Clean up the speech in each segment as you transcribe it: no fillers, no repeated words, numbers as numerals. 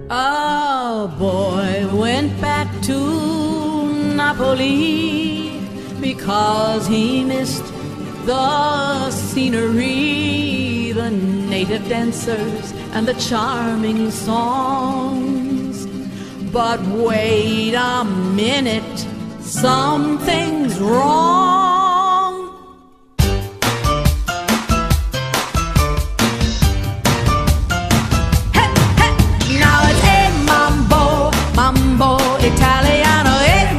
A boy went back to Napoli because he missed the scenery, the native dancers, and the charming songs. But wait a minute, something's wrong. Mambo Italiano,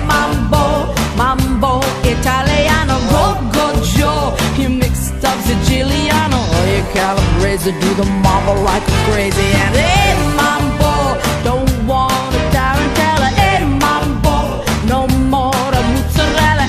Mambo Italiano, go Joe. You mixed up Siciliano, you calibrate do the mambo like crazy. And Mambo, don't want a tarantella. Mambo, no more the mozzarella.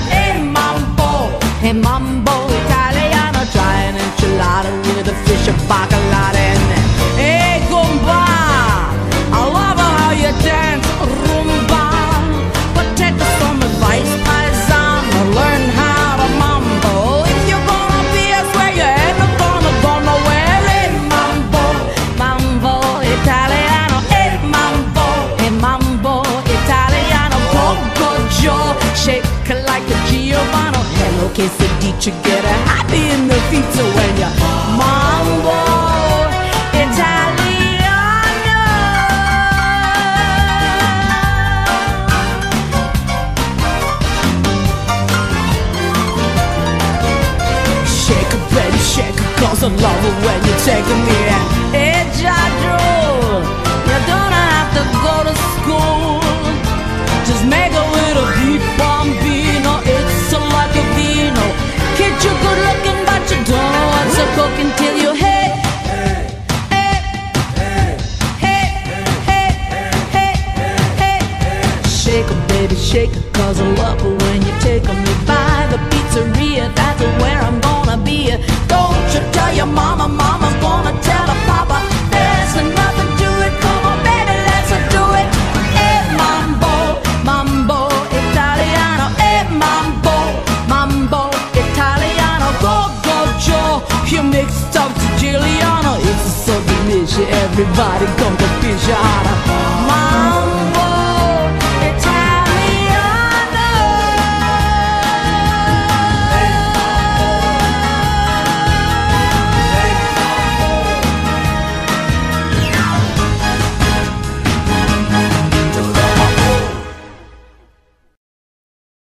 Mambo Italiano, try an enchilada with a fish and bacalao. Hey, gumba, I love how you dance. Rumba, but take some advice, paisan, learn how to mambo. If you're gonna be a swear, you ain't gonna go nowhere. Hey, Mambo Italiano, Mambo Italiano, go Joe, shake like a Giovanni. Hello, quesadilla, get a happy in the feet. So when you Mambo Italiano. Cause I love it when you're taking me out. Hey, Jadro, you don't have to go to school. Just make a little beef bambino. It's like a vino. Kid, you're good looking, but you don't know what's a cooking till you hit. Shake it, baby, shake it. Cause I love it when you take me by the pizzeria. That's where I'm gonna be. Don't you tell your mama, mama's gonna tell her papa. There's nothing to it, come on baby, let's do it. Hey, Mambo Italiano. Hey, Mambo Italiano. Go Joe, you mixed up Siciliano. It's so delicious, everybody come to fish out.